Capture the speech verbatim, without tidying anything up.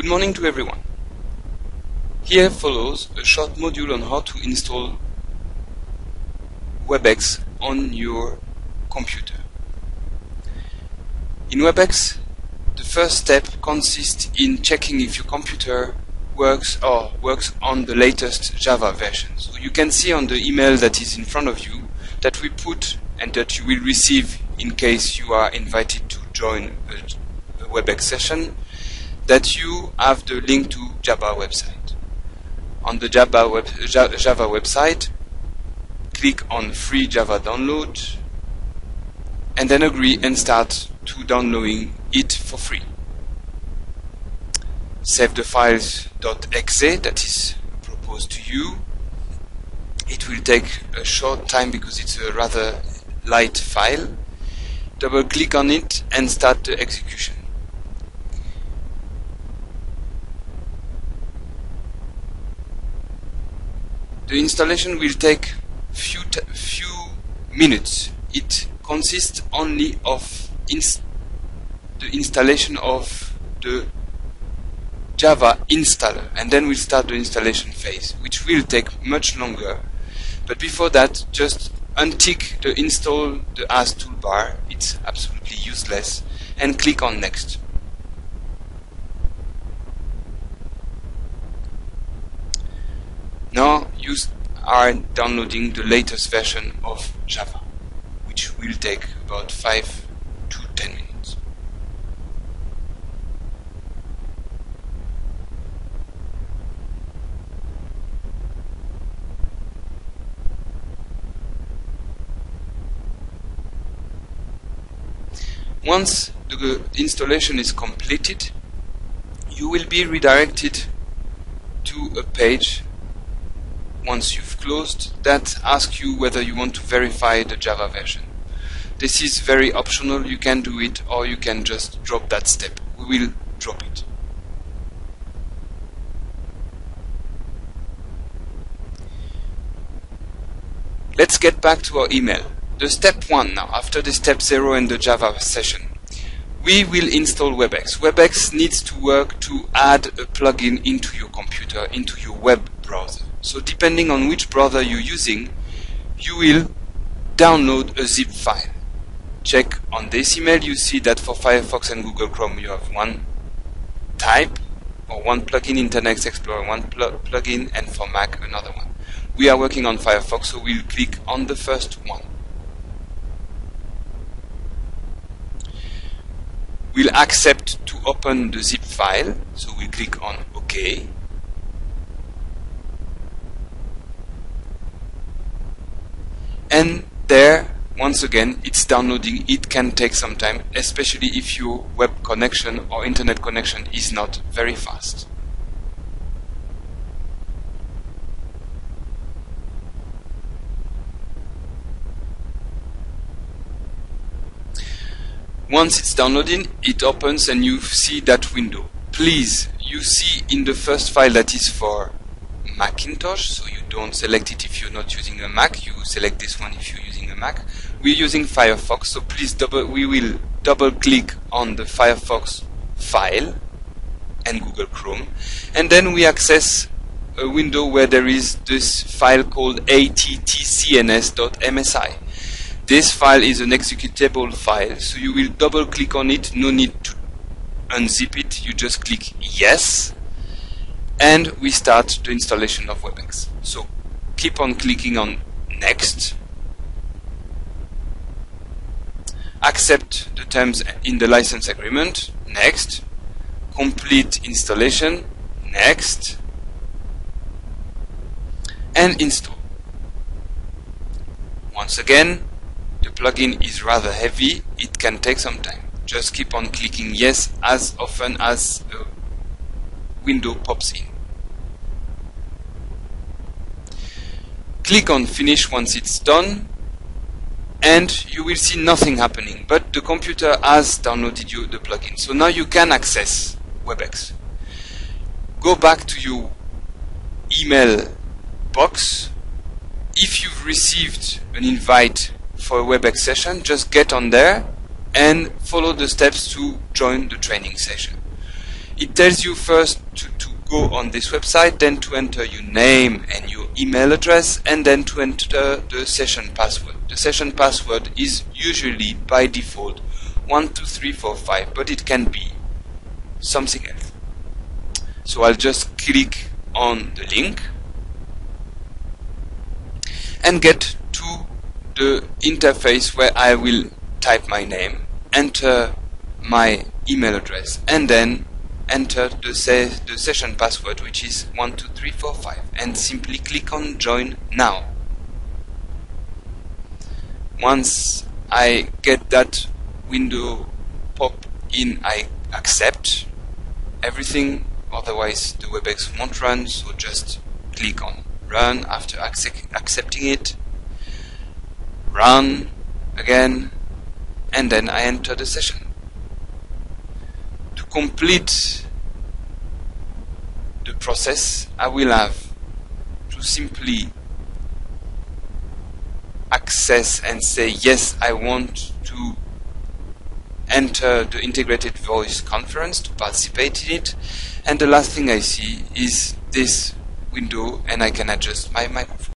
morning to everyone. Here follows a short module on how to install WebEx on your computer. In WebEx, the first step consists in checking if your computer works or works on the latest Java version. So you can see on the email that is in front of you that we put and that you will receive in case you are invited to join a, a WebEx session, that you have the link to Java website. On the Java, web, Java website, click on free Java download and then agree and start to downloading it for free. Save the files .exe that is proposed to you. It will take a short time because it's a rather light file. Double click on it and start the execution. The installation will take few t few minutes. It consists only of ins the installation of the Java installer, and then we'll start the installation phase, which will take much longer. But before that, just untick the install the as toolbar, it's absolutely useless, and click on next. Now you are downloading the latest version of Java, which will take about five to ten minutes. Once the installation is completed, you will be redirected to a page once you've closed that asks you whether you want to verify the Java version. This is very optional. You can do it or you can just drop that step. We will drop it. Let's get back to our email. The step one now, after the step zero in the Java session, we will install WebEx. WebEx needs to work to add a plugin into your computer, into your web browser. So depending on which browser you're using, you will download a zip file. Check on this email, you see that for Firefox and Google Chrome you have one type or one plugin, Internet Explorer one pl plugin, and for Mac another one. We are working on Firefox, so we'll click on the first one. We'll accept to open the zip file, so we'll click on OK. And there, once again, it's downloading. It can take some time, especially if your web connection or internet connection is not very fast. Once it's downloading, it opens and you see that window. Please, you see in the first file that is for Macintosh, so you don't select it if you're not using a Mac, you select this one if you're using a Mac. We're using Firefox, so please double, we will double click on the Firefox file and Google Chrome, and then we access a window where there is this file called A T T C N S dot M S I. This file is an executable file, so you will double click on it, no need to unzip it, you just click yes, and we start the installation of WebEx. So keep on clicking on next, accept the terms in the license agreement, next, complete installation, next, and install. Once again, the plugin is rather heavy, it can take some time. Just keep on clicking yes as often as a window pops in. Click on finish once it's done, and you will see nothing happening, but the computer has downloaded you the plugin. So now you can access WebEx. Go back to your email box. If you've received an invite for a WebEx session, just get on there and follow the steps to join the training session. it tells you first to, to go on this website, then to enter your name and your email address, and then to enter the session password. The session password is usually by default one two three four five, but it can be something else. So I'll just click on the link and get to the interface where I will type my name, enter my email address, and then enter the, se the session password, which is one two three four five, and simply click on join now. Once I get that window pop in, I accept everything, otherwise the WebEx won't run, so just click on run after accept accepting it, run again, and then I enter the session. To complete the process, I will have to simply access and say yes, I want to enter the integrated voice conference to participate in it, and the last thing I see is this window, and I can adjust my microphone.